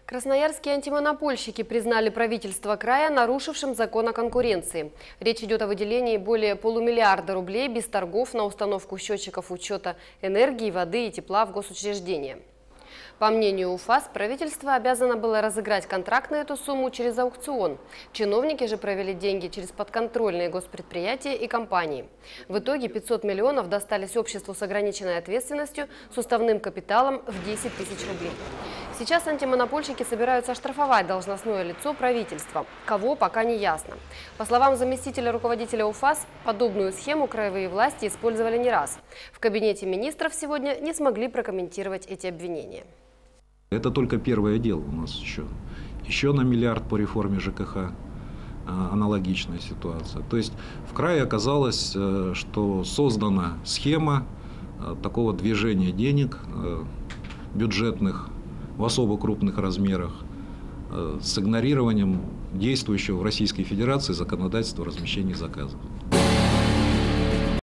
Красноярские антимонопольщики признали правительство края нарушившим закон о конкуренции. Речь идет о выделении более полумиллиарда рублей без торгов на установку счетчиков учета энергии, воды и тепла в госучреждения. По мнению УФАС, правительство обязано было разыграть контракт на эту сумму через аукцион. Чиновники же провели деньги через подконтрольные госпредприятия и компании. В итоге 500 миллионов достались обществу с ограниченной ответственностью с уставным капиталом в 10 тысяч рублей. Сейчас антимонопольщики собираются оштрафовать должностное лицо правительства. Кого, пока не ясно. По словам заместителя руководителя УФАС, подобную схему краевые власти использовали не раз. В кабинете министров сегодня не смогли прокомментировать эти обвинения. Это только первое дело у нас еще. Еще на миллиард по реформе ЖКХ аналогичная ситуация. То есть в крае оказалось, что создана схема такого движения денег бюджетных в особо крупных размерах с игнорированием действующего в Российской Федерации законодательства о размещении заказов.